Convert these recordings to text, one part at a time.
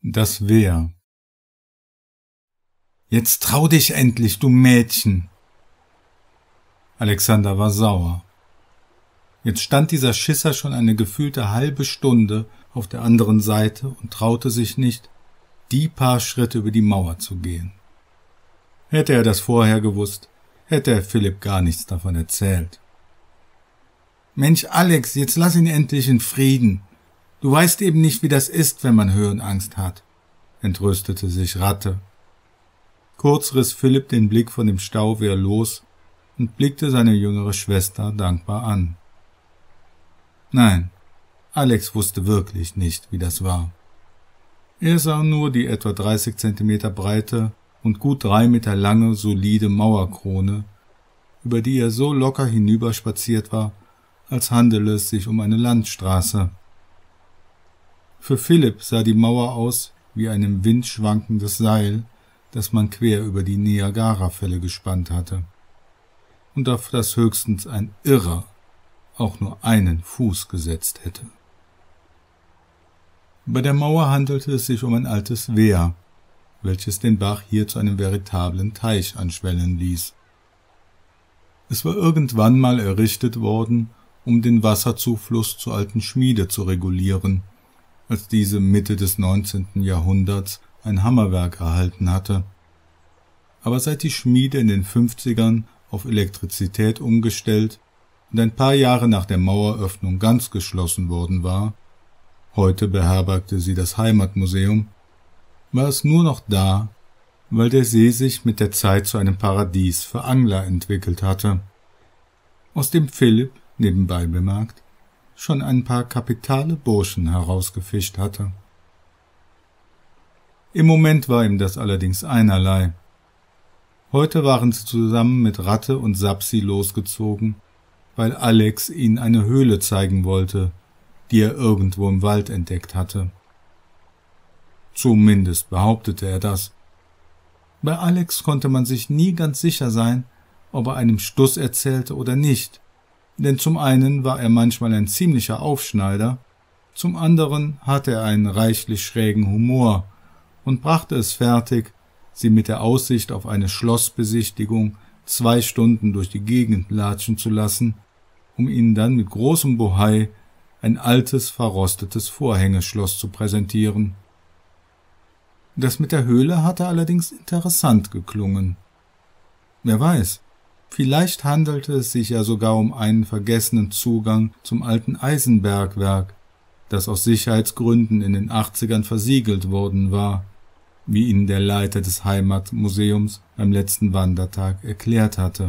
Das Wehr. »Jetzt trau dich endlich, du Mädchen!« Alexander war sauer. Jetzt stand dieser Schisser schon eine gefühlte halbe Stunde auf der anderen Seite und traute sich nicht, die paar Schritte über die Mauer zu gehen. Hätte er das vorher gewusst, hätte er Philipp gar nichts davon erzählt. »Mensch, Alex, jetzt lass ihn endlich in Frieden. Du weißt eben nicht, wie das ist, wenn man Höhenangst hat«, entrüstete sich Ratte. Kurz riss Philipp den Blick von dem Stauwehr los und blickte seine jüngere Schwester dankbar an. Nein, Alex wusste wirklich nicht, wie das war. Er sah nur die etwa 30 Zentimeter breite und gut 3 Meter lange, solide Mauerkrone, über die er so locker hinüberspaziert war, als handele es sich um eine Landstraße. Für Philipp sah die Mauer aus wie ein im Wind schwankendes Seil, das man quer über die Niagarafälle gespannt hatte, und auf das höchstens ein Irrer auch nur einen Fuß gesetzt hätte. Bei der Mauer handelte es sich um ein altes Wehr, welches den Bach hier zu einem veritablen Teich anschwellen ließ. Es war irgendwann mal errichtet worden, um den Wasserzufluss zur alten Schmiede zu regulieren, als diese Mitte des 19. Jahrhunderts ein Hammerwerk erhalten hatte. Aber seit die Schmiede in den 50ern auf Elektrizität umgestellt und ein paar Jahre nach der Maueröffnung ganz geschlossen worden war, heute beherbergte sie das Heimatmuseum, war es nur noch da, weil der See sich mit der Zeit zu einem Paradies für Angler entwickelt hatte, aus dem Philipp, nebenbei bemerkt, schon ein paar kapitale Burschen herausgefischt hatte. Im Moment war ihm das allerdings einerlei. Heute waren sie zusammen mit Ratte und Sapsi losgezogen, weil Alex ihnen eine Höhle zeigen wollte, die er irgendwo im Wald entdeckt hatte. Zumindest behauptete er das. Bei Alex konnte man sich nie ganz sicher sein, ob er einem Stuss erzählte oder nicht, denn zum einen war er manchmal ein ziemlicher Aufschneider, zum anderen hatte er einen reichlich schrägen Humor und brachte es fertig, sie mit der Aussicht auf eine Schlossbesichtigung 2 Stunden durch die Gegend latschen zu lassen, um ihnen dann mit großem Bohai ein altes, verrostetes Vorhängeschloss zu präsentieren. Das mit der Höhle hatte allerdings interessant geklungen. Wer weiß, vielleicht handelte es sich ja sogar um einen vergessenen Zugang zum alten Eisenbergwerk, das aus Sicherheitsgründen in den 80ern versiegelt worden war, wie ihnen der Leiter des Heimatmuseums beim letzten Wandertag erklärt hatte.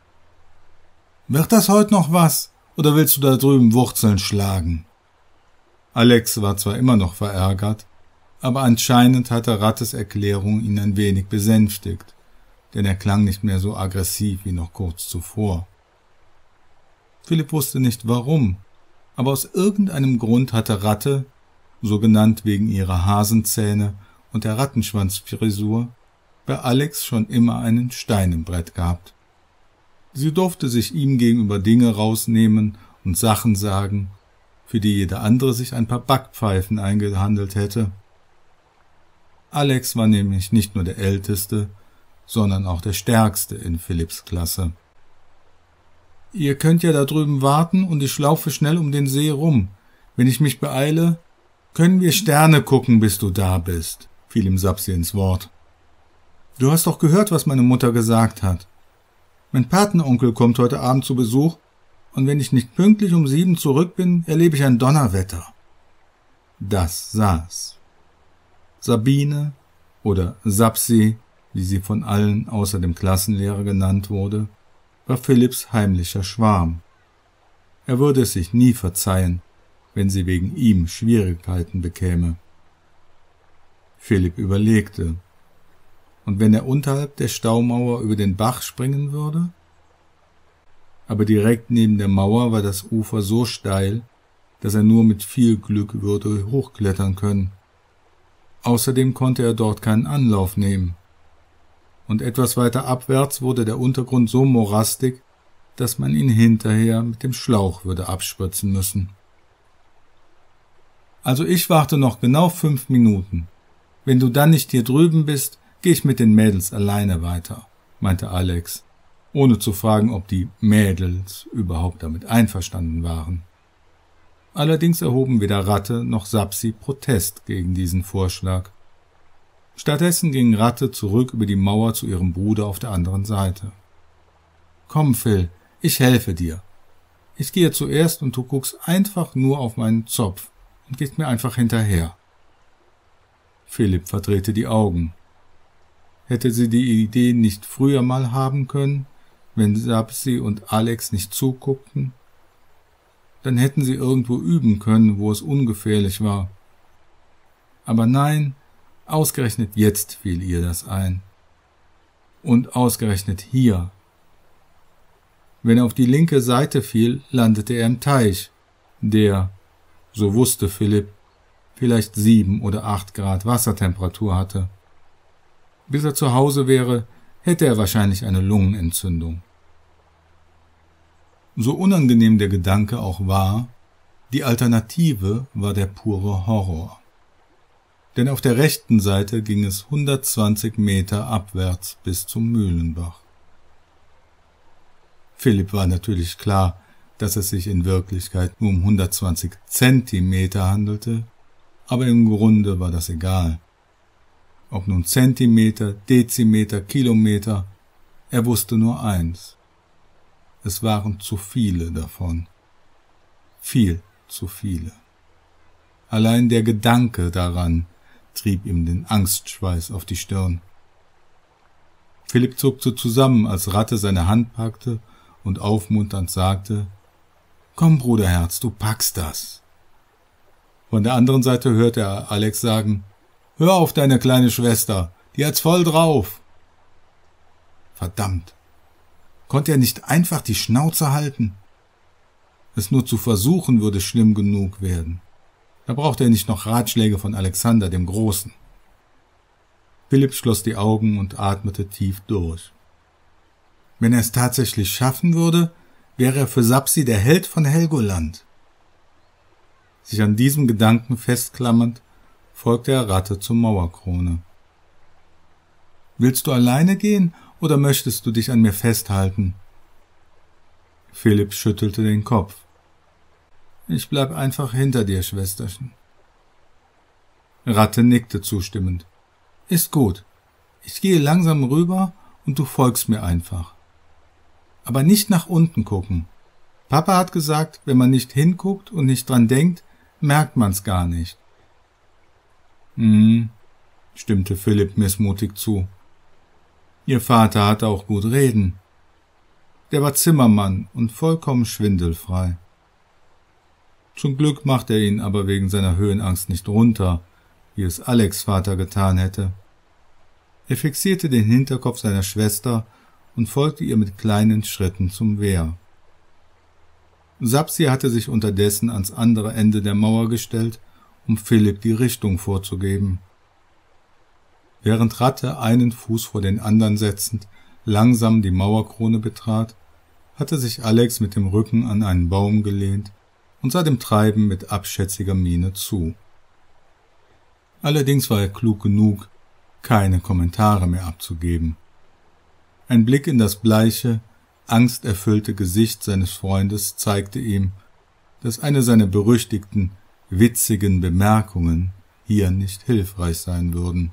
»Wird das heute noch was, oder willst du da drüben Wurzeln schlagen?« Alex war zwar immer noch verärgert, aber anscheinend hatte Rattes Erklärung ihn ein wenig besänftigt, denn er klang nicht mehr so aggressiv wie noch kurz zuvor. Philipp wusste nicht warum, aber aus irgendeinem Grund hatte Ratte, so genannt wegen ihrer Hasenzähne und der Rattenschwanzfrisur, bei Alex schon immer einen Stein im Brett gehabt. Sie durfte sich ihm gegenüber Dinge rausnehmen und Sachen sagen, für die jeder andere sich ein paar Backpfeifen eingehandelt hätte. Alex war nämlich nicht nur der Älteste, sondern auch der Stärkste in Philipps Klasse. »Ihr könnt ja da drüben warten und ich laufe schnell um den See rum. Wenn ich mich beeile, können wir Sterne gucken, bis du da bist«, fiel ihm Sapsi ins Wort. »Du hast doch gehört, was meine Mutter gesagt hat. Mein Patenonkel kommt heute Abend zu Besuch und wenn ich nicht pünktlich um 7 zurück bin, erlebe ich ein Donnerwetter.« Das saß. Sabine oder Sapsi, wie sie von allen außer dem Klassenlehrer genannt wurde, war Philipps heimlicher Schwarm. Er würde es sich nie verzeihen, wenn sie wegen ihm Schwierigkeiten bekäme. Philipp überlegte. Und wenn er unterhalb der Staumauer über den Bach springen würde? Aber direkt neben der Mauer war das Ufer so steil, dass er nur mit viel Glück würde hochklettern können. Außerdem konnte er dort keinen Anlauf nehmen. Und etwas weiter abwärts wurde der Untergrund so morastig, dass man ihn hinterher mit dem Schlauch würde abspritzen müssen. Also ich warte noch genau 5 Minuten. Wenn du dann nicht hier drüben bist, gehe ich mit den Mädels alleine weiter, meinte Alex, ohne zu fragen, ob die Mädels überhaupt damit einverstanden waren. Allerdings erhoben weder Ratte noch Sapsi Protest gegen diesen Vorschlag. Stattdessen ging Ratte zurück über die Mauer zu ihrem Bruder auf der anderen Seite. »Komm, Phil, ich helfe dir. Ich gehe zuerst und du guckst einfach nur auf meinen Zopf und gehst mir einfach hinterher.« Philipp verdrehte die Augen. Hätte sie die Idee nicht früher mal haben können, wenn Sapsi und Alex nicht zuguckten? Dann hätten sie irgendwo üben können, wo es ungefährlich war. Aber nein, ausgerechnet jetzt fiel ihr das ein. Und ausgerechnet hier. Wenn er auf die linke Seite fiel, landete er im Teich, der, so wusste Philipp, vielleicht 7 oder 8 Grad Wassertemperatur hatte. Bis er zu Hause wäre, hätte er wahrscheinlich eine Lungenentzündung. So unangenehm der Gedanke auch war, die Alternative war der pure Horror. Denn auf der rechten Seite ging es 120 Meter abwärts bis zum Mühlenbach. Philipp war natürlich klar, dass es sich in Wirklichkeit nur um 120 Zentimeter handelte, aber im Grunde war das egal. Ob nun Zentimeter, Dezimeter, Kilometer, er wusste nur eins. Es waren zu viele davon. Viel zu viele. Allein der Gedanke daran trieb ihm den Angstschweiß auf die Stirn. Philipp zuckte zusammen, als Ratte seine Hand packte und aufmunternd sagte, »Komm, Bruderherz, du packst das.« Von der anderen Seite hörte er Alex sagen, »Hör auf deine kleine Schwester, die hat's voll drauf.« Verdammt, konnte er nicht einfach die Schnauze halten? Es nur zu versuchen würde schlimm genug werden. Da brauchte er nicht noch Ratschläge von Alexander dem Großen. Philipp schloss die Augen und atmete tief durch. Wenn er es tatsächlich schaffen würde, wäre er für Sapsi der Held von Helgoland. Sich an diesem Gedanken festklammernd, folgte er Ratte zur Mauerkrone. »Willst du alleine gehen oder möchtest du dich an mir festhalten?« Philipp schüttelte den Kopf. »Ich bleib einfach hinter dir, Schwesterchen.« Ratte nickte zustimmend. »Ist gut. Ich gehe langsam rüber und du folgst mir einfach. Aber nicht nach unten gucken. Papa hat gesagt, wenn man nicht hinguckt und nicht dran denkt, merkt man's gar nicht.« Stimmte Philipp missmutig zu. Ihr Vater hatte auch gut reden. Der war Zimmermann und vollkommen schwindelfrei. Zum Glück machte er ihn aber wegen seiner Höhenangst nicht runter, wie es Alex' Vater getan hätte. Er fixierte den Hinterkopf seiner Schwester und folgte ihr mit kleinen Schritten zum Wehr. Sapsi hatte sich unterdessen ans andere Ende der Mauer gestellt, um Philipp die Richtung vorzugeben. Während Ratte einen Fuß vor den anderen setzend langsam die Mauerkrone betrat, hatte sich Alex mit dem Rücken an einen Baum gelehnt und sah dem Treiben mit abschätziger Miene zu. Allerdings war er klug genug, keine Kommentare mehr abzugeben. Ein Blick in das bleiche, angsterfüllte Gesicht seines Freundes zeigte ihm, dass eine seiner berüchtigten, witzigen Bemerkungen hier nicht hilfreich sein würden.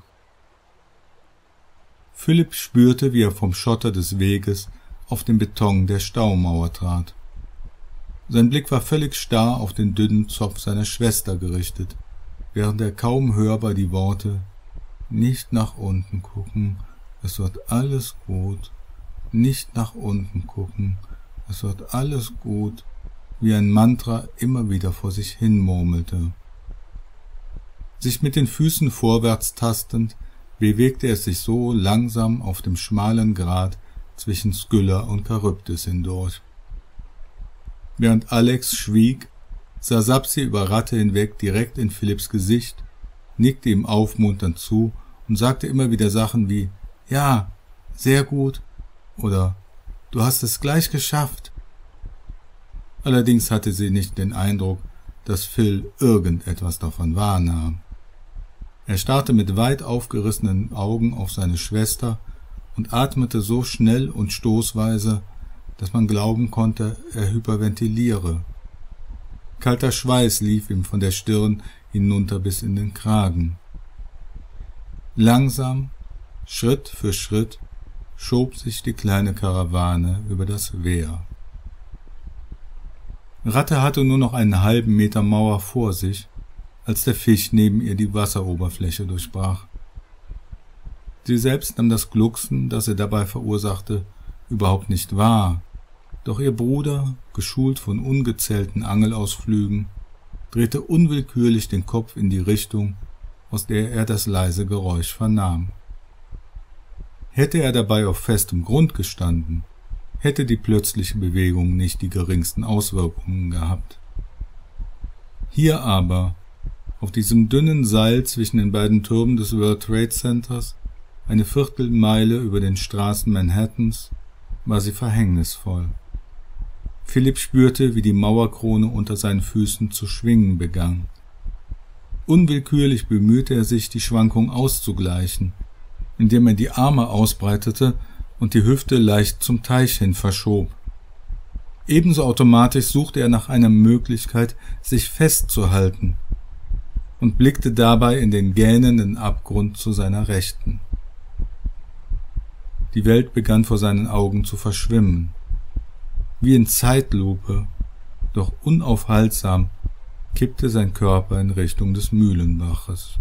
Philipp spürte, wie er vom Schotter des Weges auf den Beton der Staumauer trat. Sein Blick war völlig starr auf den dünnen Zopf seiner Schwester gerichtet, während er kaum hörbar die Worte »Nicht nach unten gucken, es wird alles gut, nicht nach unten gucken, es wird alles gut« wie ein Mantra immer wieder vor sich hin murmelte. Sich mit den Füßen vorwärts tastend, bewegte er sich so langsam auf dem schmalen Grat zwischen Skylla und Charybdis hindurch. Während Alex schwieg, sah Sapsi über Ratte hinweg direkt in Philipps Gesicht, nickte ihm aufmunternd zu und sagte immer wieder Sachen wie »Ja, sehr gut« oder »Du hast es gleich geschafft«. Allerdings hatte sie nicht den Eindruck, dass Phil irgendetwas davon wahrnahm. Er starrte mit weit aufgerissenen Augen auf seine Schwester und atmete so schnell und stoßweise, dass man glauben konnte, er hyperventiliere. Kalter Schweiß lief ihm von der Stirn hinunter bis in den Kragen. Langsam, Schritt für Schritt, schob sich die kleine Karawane über das Wehr. Ratte hatte nur noch einen halben Meter Mauer vor sich, als der Fisch neben ihr die Wasseroberfläche durchbrach. Sie selbst nahm das Glucksen, das er dabei verursachte, überhaupt nicht wahr, doch ihr Bruder, geschult von ungezählten Angelausflügen, drehte unwillkürlich den Kopf in die Richtung, aus der er das leise Geräusch vernahm. Hätte er dabei auf festem Grund gestanden, hätte die plötzliche Bewegung nicht die geringsten Auswirkungen gehabt. Hier aber, auf diesem dünnen Seil zwischen den beiden Türmen des World Trade Centers, eine Viertelmeile über den Straßen Manhattans, war sie verhängnisvoll. Philipp spürte, wie die Mauerkrone unter seinen Füßen zu schwingen begann. Unwillkürlich bemühte er sich, die Schwankung auszugleichen, indem er die Arme ausbreitete und die Hüfte leicht zum Teich hin verschob. Ebenso automatisch suchte er nach einer Möglichkeit, sich festzuhalten, und blickte dabei in den gähnenden Abgrund zu seiner Rechten. Die Welt begann vor seinen Augen zu verschwimmen. Wie in Zeitlupe, doch unaufhaltsam, kippte sein Körper in Richtung des Mühlenbaches.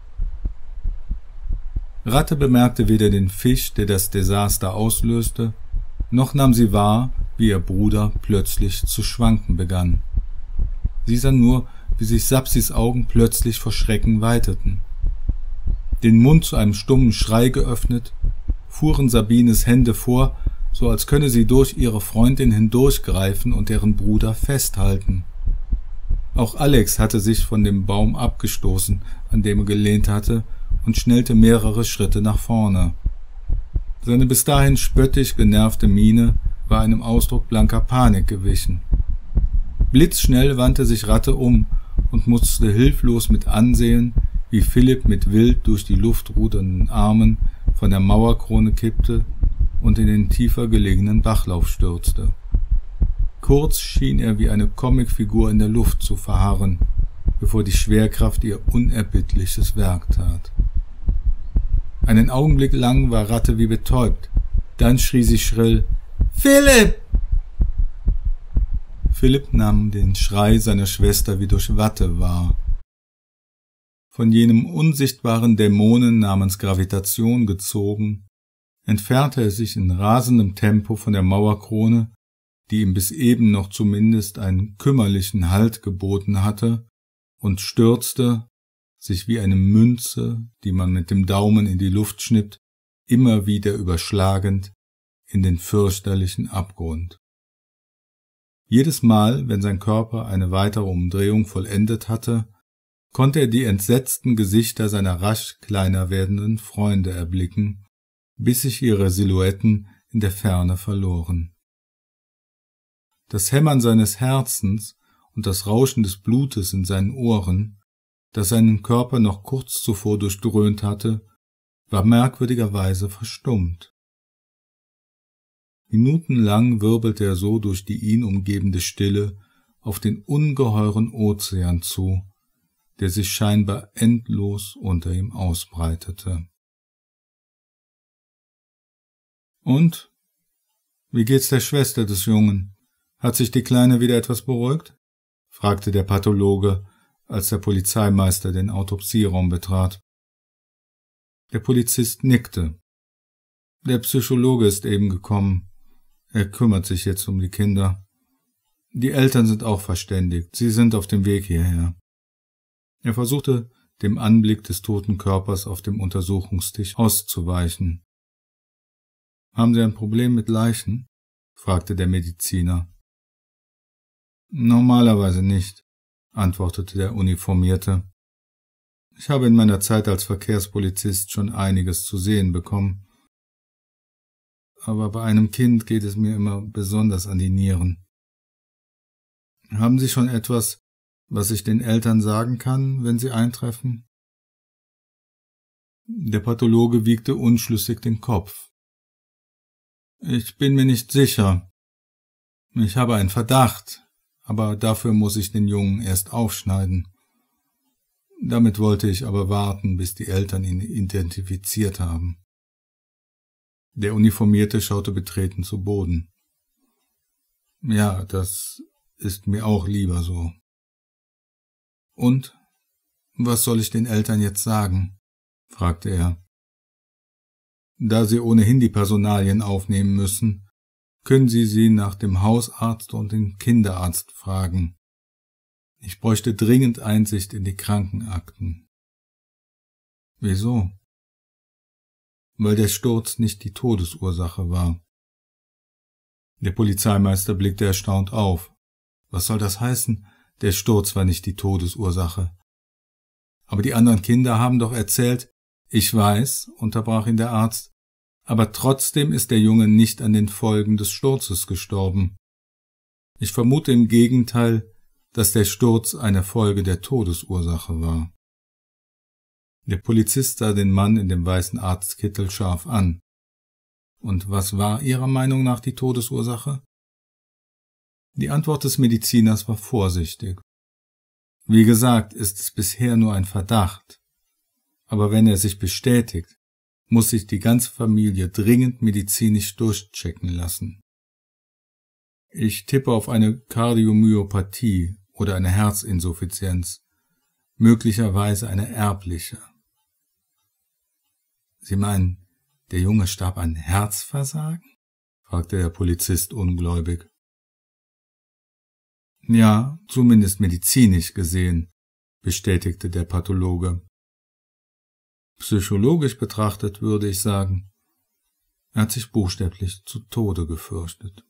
Ratte bemerkte weder den Fisch, der das Desaster auslöste, noch nahm sie wahr, wie ihr Bruder plötzlich zu schwanken begann. Sie sah nur, wie sich Sapsis Augen plötzlich vor Schrecken weiteten. Den Mund zu einem stummen Schrei geöffnet, fuhren Sabines Hände vor, so als könne sie durch ihre Freundin hindurchgreifen und deren Bruder festhalten. Auch Alex hatte sich von dem Baum abgestoßen, an dem er gelehnt hatte, und schnellte mehrere Schritte nach vorne. Seine bis dahin spöttisch genervte Miene war einem Ausdruck blanker Panik gewichen. Blitzschnell wandte sich Ratte um und musste hilflos mit ansehen, wie Philipp mit wild durch die Luft rudernden Armen von der Mauerkrone kippte und in den tiefer gelegenen Bachlauf stürzte. Kurz schien er wie eine Comicfigur in der Luft zu verharren, bevor die Schwerkraft ihr unerbittliches Werk tat. Einen Augenblick lang war Ratte wie betäubt, dann schrie sie schrill: »Philipp!« Philipp nahm den Schrei seiner Schwester wie durch Watte wahr. Von jenem unsichtbaren Dämonen namens Gravitation gezogen, entfernte er sich in rasendem Tempo von der Mauerkrone, die ihm bis eben noch zumindest einen kümmerlichen Halt geboten hatte, und stürzte, sich wie eine Münze, die man mit dem Daumen in die Luft schnippt, immer wieder überschlagend in den fürchterlichen Abgrund. Jedes Mal, wenn sein Körper eine weitere Umdrehung vollendet hatte, konnte er die entsetzten Gesichter seiner rasch kleiner werdenden Freunde erblicken, bis sich ihre Silhouetten in der Ferne verloren. Das Hämmern seines Herzens und das Rauschen des Blutes in seinen Ohren, das seinen Körper noch kurz zuvor durchdröhnt hatte, war merkwürdigerweise verstummt. Minutenlang wirbelte er so durch die ihn umgebende Stille auf den ungeheuren Ozean zu, der sich scheinbar endlos unter ihm ausbreitete. »Und? Wie geht's der Schwester des Jungen? Hat sich die Kleine wieder etwas beruhigt?« fragte der Pathologe, als der Polizeimeister den Autopsieraum betrat. Der Polizist nickte. »Der Psychologe ist eben gekommen. Er kümmert sich jetzt um die Kinder. Die Eltern sind auch verständigt. Sie sind auf dem Weg hierher.« Er versuchte, dem Anblick des toten Körpers auf dem Untersuchungstisch auszuweichen. »Haben Sie ein Problem mit Leichen?« fragte der Mediziner. »Normalerweise nicht«, antwortete der Uniformierte. »Ich habe in meiner Zeit als Verkehrspolizist schon einiges zu sehen bekommen. Aber bei einem Kind geht es mir immer besonders an die Nieren. Haben Sie schon etwas, was ich den Eltern sagen kann, wenn sie eintreffen?« Der Pathologe wiegte unschlüssig den Kopf. »Ich bin mir nicht sicher. Ich habe einen Verdacht, aber dafür muss ich den Jungen erst aufschneiden. Damit wollte ich aber warten, bis die Eltern ihn identifiziert haben.« Der Uniformierte schaute betreten zu Boden. »Ja, das ist mir auch lieber so.« »Und? Was soll ich den Eltern jetzt sagen?« fragte er. »Da Sie ohnehin die Personalien aufnehmen müssen, können Sie sie nach dem Hausarzt und dem Kinderarzt fragen. Ich bräuchte dringend Einsicht in die Krankenakten.« »Wieso?« »Weil der Sturz nicht die Todesursache war.« Der Polizeimeister blickte erstaunt auf. Was soll das heißen? Der Sturz war nicht die Todesursache. »Aber die anderen Kinder haben doch erzählt.« »Ich weiß«, unterbrach ihn der Arzt, »aber trotzdem ist der Junge nicht an den Folgen des Sturzes gestorben. Ich vermute im Gegenteil, dass der Sturz eine Folge der Todesursache war.« Der Polizist sah den Mann in dem weißen Arztkittel scharf an. »Und was war Ihrer Meinung nach die Todesursache?« Die Antwort des Mediziners war vorsichtig. »Wie gesagt, ist es bisher nur ein Verdacht. Aber wenn er sich bestätigt, muss sich die ganze Familie dringend medizinisch durchchecken lassen. Ich tippe auf eine Kardiomyopathie oder eine Herzinsuffizienz, möglicherweise eine erbliche.« »Sie meinen, der Junge starb an Herzversagen?« fragte der Polizist ungläubig. »Ja, zumindest medizinisch gesehen«, bestätigte der Pathologe. »Psychologisch betrachtet würde ich sagen, er hat sich buchstäblich zu Tode gefürchtet.«